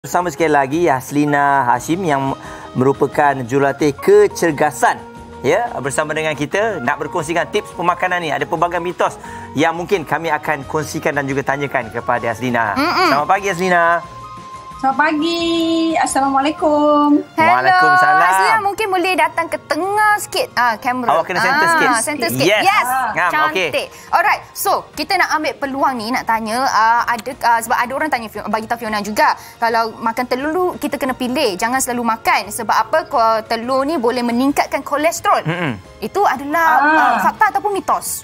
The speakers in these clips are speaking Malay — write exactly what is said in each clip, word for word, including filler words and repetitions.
Bersama sekali lagi Yaslina Hashim yang merupakan jurulatih kecergasan, ya, bersama dengan kita nak berkongsikan tips pemakanan ni. Ada pelbagai mitos yang mungkin kami akan kongsikan dan juga tanyakan kepada Yaslina. Mm-mm. Selamat pagi Yaslina. Selamat pagi. Assalamualaikum. Hello. Waalaikumsalam. Yaslina mungkin boleh datang ke tengah sikit ah kamera. Awak kena center ah, sikit. Center sikit. Yes. Yes. Ah. Cantik. Okay. Alright. So, kita nak ambil peluang ni nak tanya uh, ada uh, sebab ada orang tanya bagi tahu Fiona juga. Kalau makan telur kita kena pilih, jangan selalu makan sebab apa telur ni boleh meningkatkan kolesterol. Mm-mm. Itu adalah ah. uh, fakta ataupun mitos?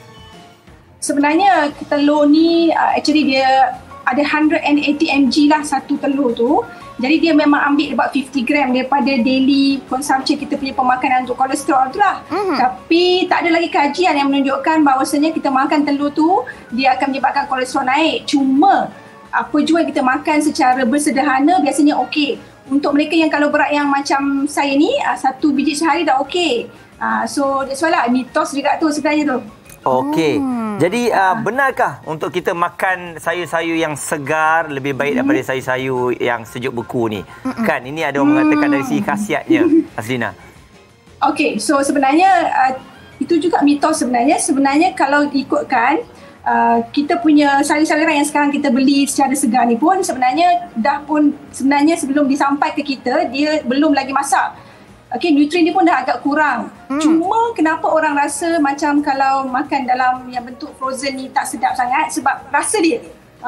Sebenarnya telur ni uh, actually dia ada one hundred eighty milligram lah satu telur tu. Jadi dia memang ambil about fifty gram daripada daily consumption kita punya pemakanan untuk kolesterol tu lah. Mm-hmm. Tapi tak ada lagi kajian yang menunjukkan bahawasanya kita makan telur tu dia akan menyebabkan kolesterol naik. Cuma apa jua yang kita makan secara bersederhana biasanya okey. Untuk mereka yang kalau berat yang macam saya ni, satu biji sehari dah okey. So that's why lah mitos juga tu sebenarnya tu. Okey. Hmm. Jadi uh, benarkah untuk kita makan sayur-sayur yang segar lebih baik hmm. daripada sayur-sayur yang sejuk beku ni? Hmm. Kan ini ada orang mengatakan dari segi khasiatnya, Yaslina. Okey, so sebenarnya uh, itu juga mitos sebenarnya. Sebenarnya kalau diikutkan uh, kita punya sayur-sayuran yang sekarang kita beli secara segar ni pun sebenarnya dah pun sebenarnya sebelum disampai ke kita dia belum lagi masak. Okey, nutrien dia pun dah agak kurang. Hmm. Cuma kenapa orang rasa macam kalau makan dalam yang bentuk frozen ni tak sedap sangat sebab rasa dia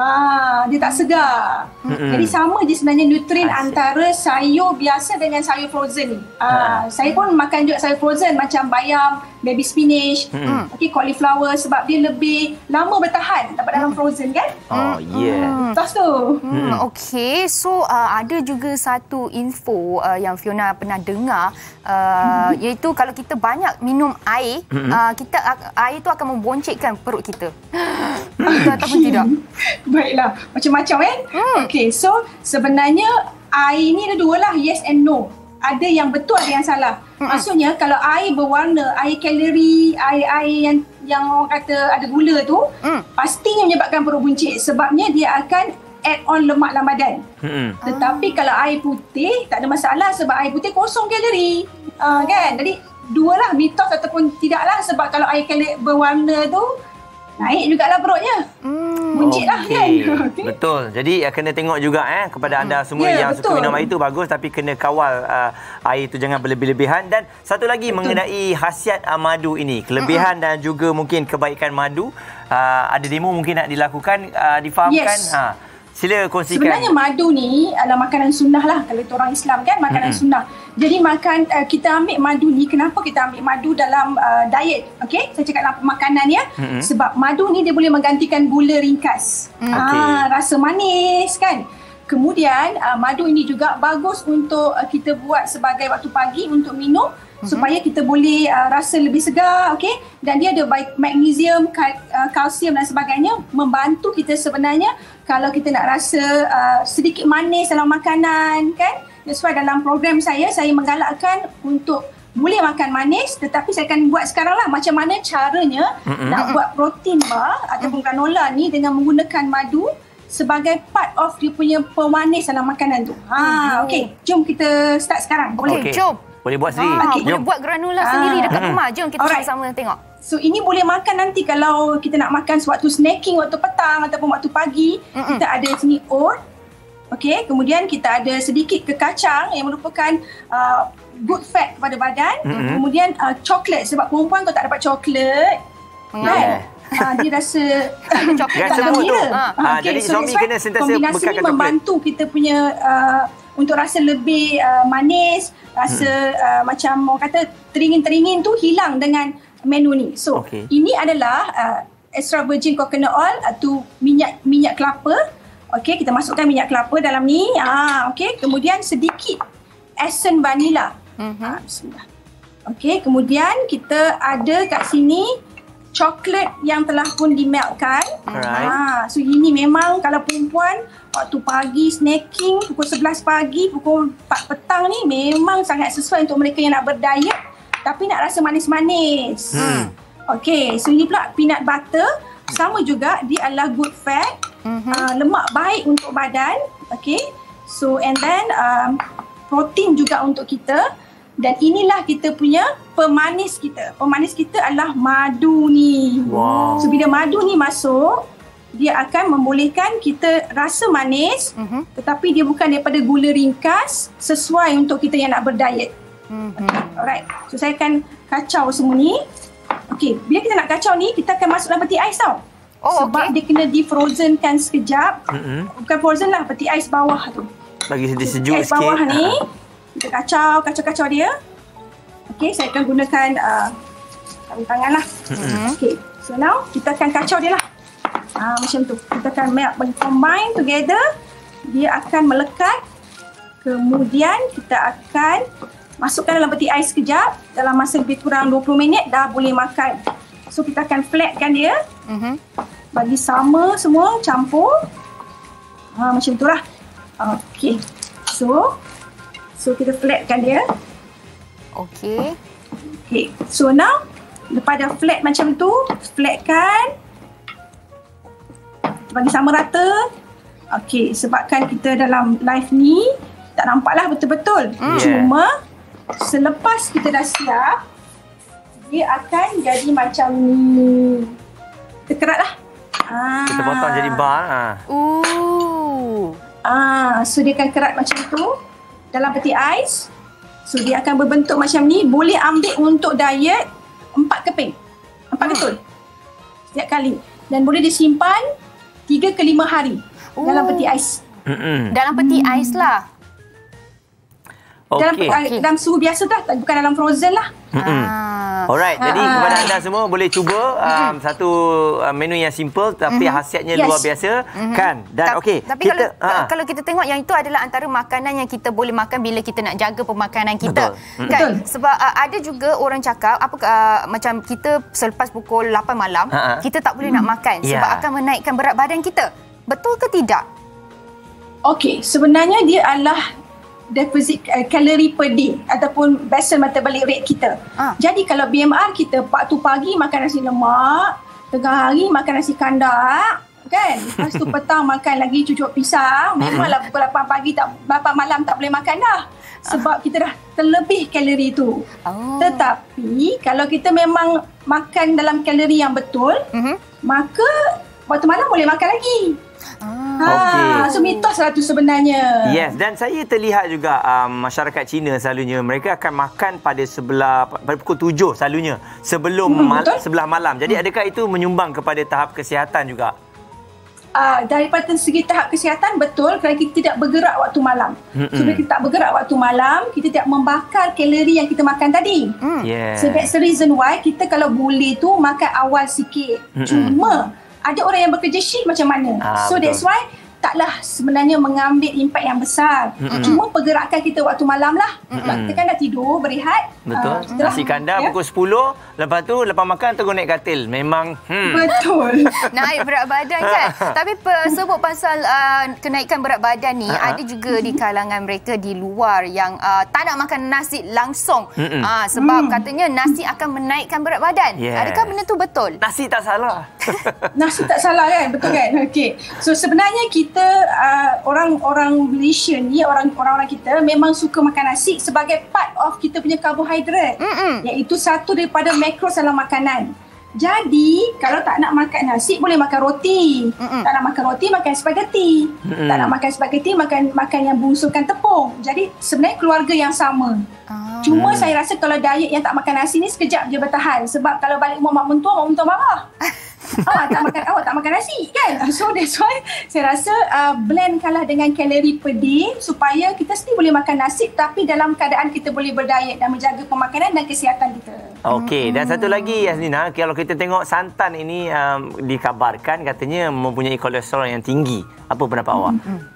ah dia tak segar. Hmm. Jadi sama je sebenarnya nutrien Asyik. antara sayur biasa dengan sayur frozen ni. Ah, hmm. Saya pun makan juga sayur frozen macam bayam, baby spinach, hmm. okey, cauliflower sebab dia lebih lama bertahan dapat dalam frozen kan? Oh, yeah. Tos tu. Hmm, okey, so uh, ada juga satu info uh, yang Fiona pernah dengar uh, hmm. iaitu kalau kita banyak minum air, hmm. uh, kita uh, air tu akan memboncitkan perut kita. Betul ataupun tidak? Baiklah, macam-macam eh. Hmm. Okey, so sebenarnya air ni ada dua lah, yes and no. Ada yang betul, ada yang salah. Hmm. Maksudnya kalau air berwarna, air kalori, air-air yang yang orang kata ada gula tu, hmm. pastinya menyebabkan perut buncit sebabnya dia akan add on lemak dalam badan. Hmm. Tetapi ah. kalau air putih tak ada masalah sebab air putih kosong kalori. Uh, kan? Jadi dua lah mitos ataupun tidaklah sebab kalau air kalori berwarna tu naik jugalah perutnya. Hmm. Buncit lah okay. kan. Okay. Betul. Jadi uh, kena tengok juga eh kepada anda semua yeah, yang betul. suka minum air itu bagus tapi kena kawal uh, air itu jangan berlebih-lebihan. Dan satu lagi betul. mengenai khasiat uh, madu ini, kelebihan mm-hmm. dan juga mungkin kebaikan madu, uh, ada demo mungkin nak dilakukan, uh, difahamkan. Yes. Ha, sila kongsikan. Sebenarnya madu ni adalah makanan sunnah lah kalau itu orang Islam kan, makanan mm-hmm. sunnah. Jadi makan uh, kita ambil madu ni, kenapa kita ambil madu dalam uh, diet? Okey, saya cakap dalam makanan ya. Mm-hmm. Sebab madu ni dia boleh menggantikan gula ringkas. Mm. Okay. Ah, rasa manis kan. Kemudian uh, madu ini juga bagus untuk uh, kita buat sebagai waktu pagi untuk minum. Mm-hmm. Supaya kita boleh uh, rasa lebih segar, okey, dan dia ada magnesium, kal, uh, kalsium dan sebagainya, membantu kita sebenarnya kalau kita nak rasa uh, sedikit manis dalam makanan kan. That's why dalam program saya saya menggalakkan untuk boleh makan manis tetapi saya akan buat sekarang lah macam mana caranya mm-hmm. nak buat protein bar ataupun granola ni dengan menggunakan madu sebagai part of dia punya pemanis dalam makanan tu. Ha, mm-hmm. okey, jom kita start sekarang. Boleh? Okay. Jom. Boleh buat sendiri. Ah, okay. Boleh buat granola ah. sendiri dekat rumah. Jom kita Alright. sama-sama tengok. So ini boleh makan nanti kalau kita nak makan sewaktu snacking waktu petang ataupun waktu pagi. Mm-mm. Kita ada sini oat. Okey, kemudian kita ada sedikit ke kacang yang merupakan uh, good fat kepada badan. Mm-hmm. Kemudian uh, coklat sebab perempuan kalau tak dapat coklat kan? Uh, dia rasa coklat tak dalam tu. Ha, ha, okay. jadi So, suami kena sentiasa kombinasi bekalkan ni coklat. Membantu kita punya uh, untuk rasa lebih uh, manis, rasa hmm. uh, macam orang kata teringin-teringin tu hilang dengan menu ni. So okay. ini adalah uh, extra virgin coconut oil atau minyak minyak kelapa. Okey, kita masukkan minyak kelapa dalam ni. Ah, okey, kemudian sedikit esen vanila. Mm-hmm. Ah, bismillah. Okey, kemudian kita ada kat sini coklat yang telah pun dimeltkan. Alright. Ah, so ini memang kalau perempuan waktu pagi snacking pukul sebelas pagi, pukul empat petang ni memang sangat sesuai untuk mereka yang nak berdiet tapi nak rasa manis-manis. Hmm. Okey, so ini pula peanut butter. Sama juga dia adalah good fat. Mm-hmm. Uh, lemak baik untuk badan. Okey. So and then um, protein juga untuk kita. Dan inilah kita punya pemanis kita. Pemanis kita adalah madu ni. Wow. So bila madu ni masuk, dia akan membolehkan kita rasa manis, uh-huh. tetapi dia bukan daripada gula ringkas, sesuai untuk kita yang nak berdiet. Uh-huh. Okay. Alright. So saya akan kacau semua ni. Okey, bila kita nak kacau ni, kita akan masuk dalam peti ais tau. Oh, sebab okay. dia kena di-frozenkan sekejap. Uh-huh. Bukan frozen lah, peti ais bawah tu. Bagi dia sejuk peti ais sikit. bawah ni, kita kacau, kacau-kacau dia. Okey, saya akan gunakan uh, sarung tangan lah. Mm-hmm. Okey, so now kita akan kacau dia lah. Uh, macam tu. Kita akan melt, combine together. Dia akan melekat. Kemudian kita akan masukkan dalam peti ais sekejap. Dalam masa lebih kurang dua puluh minit dah boleh makan. So kita akan flatkan dia. Mm-hmm. Bagi sama semua, campur. Uh, macam tu lah. Okey. So, so kita flatkan dia. Okey. Okey. So now, lepas dah flat macam tu, flatkan. Bagi sama rata. Okey, sebabkan kita dalam live ni, tak nampaklah betul-betul. Mm. Cuma, selepas kita dah siap, dia akan jadi macam ni. Kita kerat lah. Ah. Kita potong jadi bar. Ah. Ooh. Ah, so dia akan kerat macam tu. Dalam peti ais. So dia akan berbentuk macam ni. Boleh ambil untuk diet empat keping. Empat ketul. Setiap kali. Dan boleh disimpan tiga ke lima hari. Ooh. Dalam peti ais. Mm-mm. Dalam peti ais lah. Dalam, Okay. okay. dalam suhu biasa dah. Bukan dalam frozen lah. Ah. Alright, jadi Ah. kepada anda semua boleh cuba um, satu uh, menu yang simple tapi Mhm. khasiatnya Yes. luar biasa, Mhm. kan? Dan Ta- okey, Tapi kita kalau ha. kalau kita tengok yang itu adalah antara makanan yang kita boleh makan bila kita nak jaga pemakanan kita. Betul. Kan? Betul. Sebab uh, ada juga orang cakap apa uh, macam kita selepas pukul lapan malam, Ha-ha. kita tak boleh nak makan sebab Ya. akan menaikkan berat badan kita. Betul ke tidak? Okey, sebenarnya dia adalah deficit uh, kalori per day ataupun basal metabolic rate kita. Ah. Jadi kalau B M R kita waktu pagi makan nasi lemak, tengah hari makan nasi kandak, kan? Lepas tu petang makan lagi cucuk pisang, memanglah pukul lapan pagi tak lapan malam tak boleh makan dah. Sebab kita dah terlebih kalori tu. Oh. Tetapi kalau kita memang makan dalam kalori yang betul, Mhm. maka waktu malam boleh makan lagi. Ah. Okey. Ha, so mitos lah tu sebenarnya. Yes, dan saya terlihat juga um, masyarakat Cina selalunya mereka akan makan pada sebelah pada pukul tujuh selalunya sebelum Hmm, mal, betul. sebelah malam. Jadi adakah itu menyumbang kepada tahap kesihatan juga? Uh, daripada segi tahap kesihatan betul kerana kita tidak bergerak waktu malam. Mm-mm. So bila kita tak bergerak waktu malam, kita tidak membakar kalori yang kita makan tadi. Hmm. Yeah. So that's the reason why kita kalau boleh tu makan awal sikit. Mm-mm. Cuma ada orang yang bekerja shift macam mana. Ah, so betul. that's why taklah sebenarnya mengambil impak yang besar. Mm-mm. Cuma pergerakan kita waktu malam lah. Sebab kita kan dah tidur, berehat. Betul. Ah, itulah. Nasi kandar Ya. pukul sepuluh, lepas tu lepas makan terus naik katil. Memang hmm. Betul. Naik berat badan kan. Tapi sebut pasal uh, kenaikan berat badan ni, Ha-ha. ada juga di kalangan mereka di luar yang uh, tak nak makan nasi langsung. Mm-mm. Uh, sebab katanya nasi akan menaikkan berat badan. Yes. Adakah benda tu betul? Nasi tak salah. Nasi tak salah kan? Betul kan? Okey. So sebenarnya kita uh, orang-orang Malaysia ni, orang orang-orang kita memang suka makan nasi sebagai part of kita punya karbohidrat. Mm-mm. Iaitu satu daripada makros dalam makanan. Jadi, kalau tak nak makan nasi, boleh makan roti. Mm-mm. Tak nak makan roti, makan spaghetti. Mm-mm. Tak nak makan spaghetti, makan makan yang bungsulkan tepung. Jadi, sebenarnya keluarga yang sama. Ah. Cuma saya rasa kalau diet yang tak makan nasi ni sekejap je bertahan. Sebab kalau balik rumah mak mentua, mak mentua marah. Awak tak makan awak tak makan nasi kan? So that's why saya rasa uh, blendkanlah dengan kalori per day supaya kita still boleh makan nasi tapi dalam keadaan kita boleh berdiet dan menjaga pemakanan dan kesihatan kita. Okey, dan satu lagi Yasnina, kalau kita tengok santan ini um, dikabarkan katanya mempunyai kolesterol yang tinggi. Apa pendapat awak?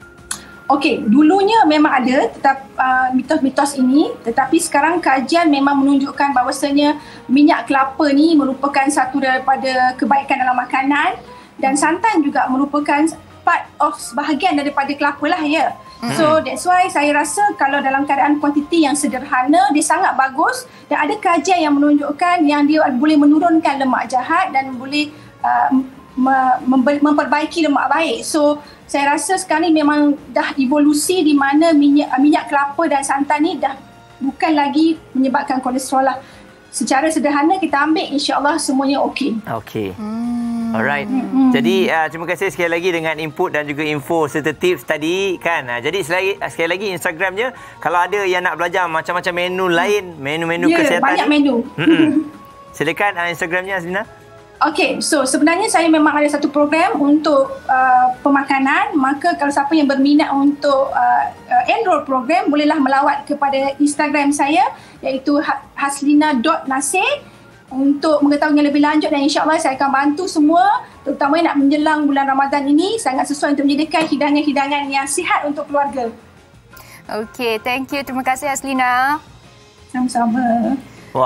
Okey, dulunya memang ada tetap uh, mitos-mitos ini, tetapi sekarang kajian memang menunjukkan bahawasanya minyak kelapa ni merupakan satu daripada kebaikan dalam makanan dan santan juga merupakan part of bahagian daripada kelapa lah ya. So that's why saya rasa kalau dalam keadaan kuantiti yang sederhana dia sangat bagus dan ada kajian yang menunjukkan yang dia boleh menurunkan lemak jahat dan boleh uh, memperbaiki lemak baik. So saya rasa sekarang ni memang dah evolusi di mana minyak minyak kelapa dan santan ni dah bukan lagi menyebabkan kolesterol lah. Secara sederhana kita ambil, insya-Allah semuanya okey. Okey. Hmm. Alright. Hmm. Jadi uh, terima kasih sekali lagi dengan input dan juga info serta tips tadi kan. Uh, jadi sekali, sekali lagi Instagramnya, kalau ada yang nak belajar macam-macam menu lain, menu-menu yeah, kesihatan. Banyak menu. Silakan uh, Instagramnya Azlina. Okey, so sebenarnya saya memang ada satu program untuk uh, pemakanan. Maka kalau siapa yang berminat untuk uh, uh, enroll program, bolehlah melawat kepada Instagram saya iaitu haslina dot nasir untuk mengetahui lebih lanjut, dan insya-Allah saya akan bantu semua, terutama yang nak menjelang bulan Ramadan ini sangat sesuai untuk menyediakan hidangan-hidangan yang sihat untuk keluarga. Okey, thank you. Terima kasih Haslina. Sama-sama.